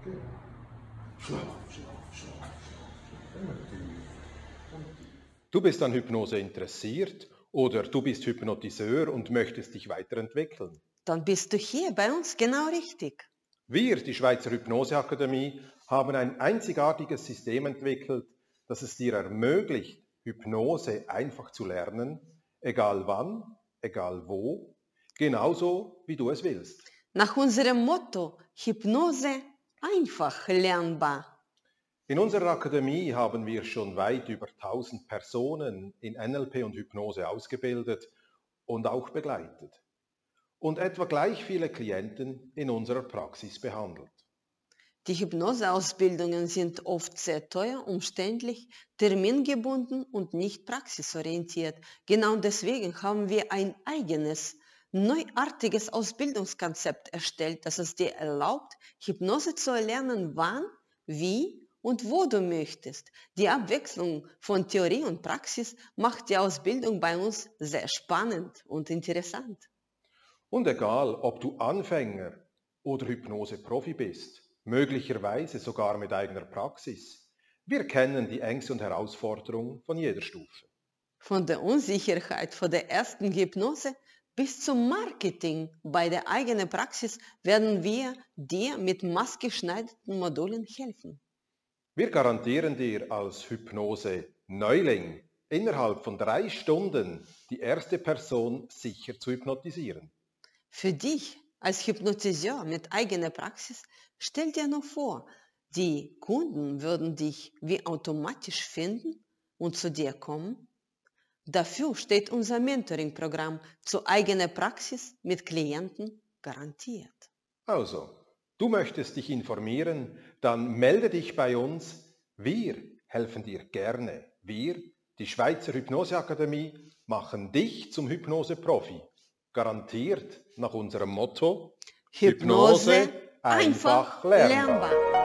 Du bist an Hypnose interessiert oder du bist Hypnotiseur und möchtest dich weiterentwickeln. Dann bist du hier bei uns genau richtig. Wir, die Schweizer Hypnoseakademie, haben ein einzigartiges System entwickelt, das es dir ermöglicht, Hypnose einfach zu lernen, egal wann, egal wo, genauso wie du es willst. Nach unserem Motto Hypnose einfach lernbar. In unserer Akademie haben wir schon weit über 1000 Personen in NLP und Hypnose ausgebildet und auch begleitet. Und etwa gleich viele Klienten in unserer Praxis behandelt. Die Hypnoseausbildungen sind oft sehr teuer, umständlich, termingebunden und nicht praxisorientiert. Genau deswegen haben wir ein eigenes, neuartiges Ausbildungskonzept erstellt, das es dir erlaubt, Hypnose zu erlernen, wann, wie und wo du möchtest. Die Abwechslung von Theorie und Praxis macht die Ausbildung bei uns sehr spannend und interessant. Und egal, ob du Anfänger oder Hypnose-Profi bist, möglicherweise sogar mit eigener Praxis, wir kennen die Ängste und Herausforderungen von jeder Stufe. Von der Unsicherheit vor der ersten Hypnose bis zum Marketing bei der eigenen Praxis werden wir dir mit maßgeschneiderten Modulen helfen. Wir garantieren dir als Hypnose-Neuling innerhalb von 3 Stunden die erste Person sicher zu hypnotisieren. Für dich als Hypnotiseur mit eigener Praxis, stell dir nur vor, die Kunden würden dich wie automatisch finden und zu dir kommen. Dafür steht unser Mentoring-Programm zur eigenen Praxis mit Klienten garantiert. Also, du möchtest dich informieren, dann melde dich bei uns. Wir helfen dir gerne. Wir, die Schweizer Hypnoseakademie, machen dich zum Hypnose-Profi. Garantiert nach unserem Motto Hypnose einfach lernbar.